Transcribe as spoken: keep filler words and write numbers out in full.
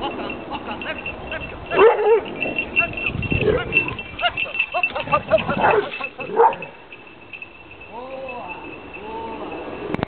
Walk on, walk on. Let's go, let's go, let's go. Let's go, let's go. Let's go. Up, up, up, up, up, up.